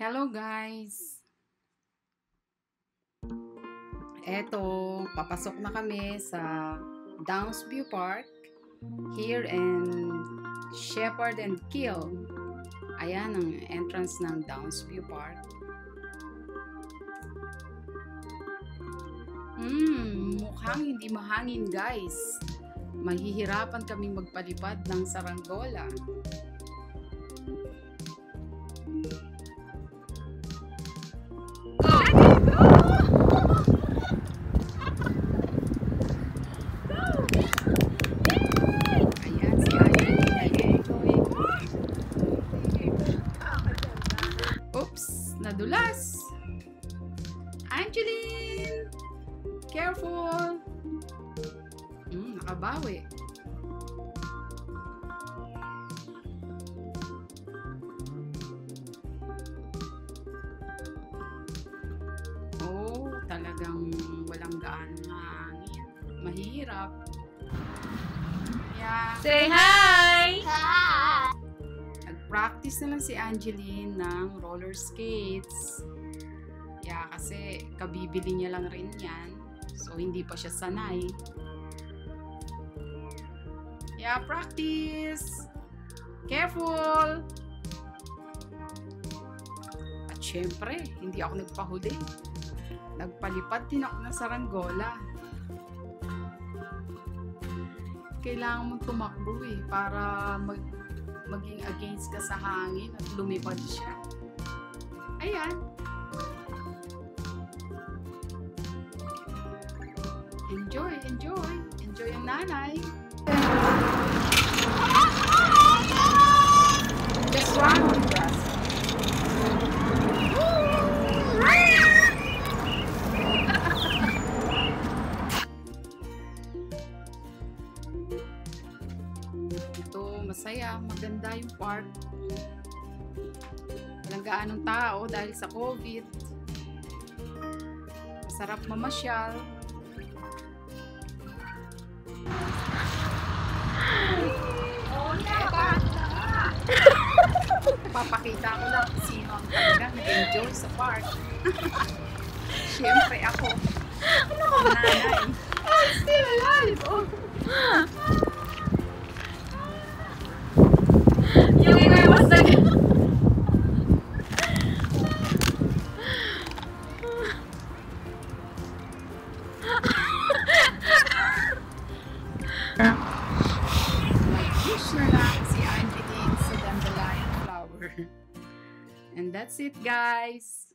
Hello guys! Eto, papasok na kami sa Downsview Park here in Shepherd and Kill. Ayan ang entrance ng Downsview Park. Mukhang hindi mahangin guys. Mahihirapan kaming magpalipad ng saranggola. Oops! Nadulas! Angeline! Careful! Nakabawi. Oh, talagang walang gaanong hangin. Mahirap. Yeah. Say hi! Hi! Nag-practice na lang si Angeline ng roller skates. Yeah, kasi kabibili niya lang rin yan. So, hindi pa siya sanay. Yeah, practice! Careful! At syempre, hindi ako nagpahuli. Nagpalipad din ako ng saranggola. Kailangan mong tumakbo para maging against ka sa hangin at lumipad siya. Ayan. Enjoy, enjoy. Enjoy ang nanay. Just one grass. Ito, masaya. Maganda yung park. Walang gaanong tao dahil sa COVID. Masarap mamasyal. Papakita ko lang sino ang talaga nag-enjoy sa park. Siyempre ako. Nanay. I'm still alive! Oh. Yung iba was like... Wish na lang si Angeline sa dandelion flower. And that's it guys.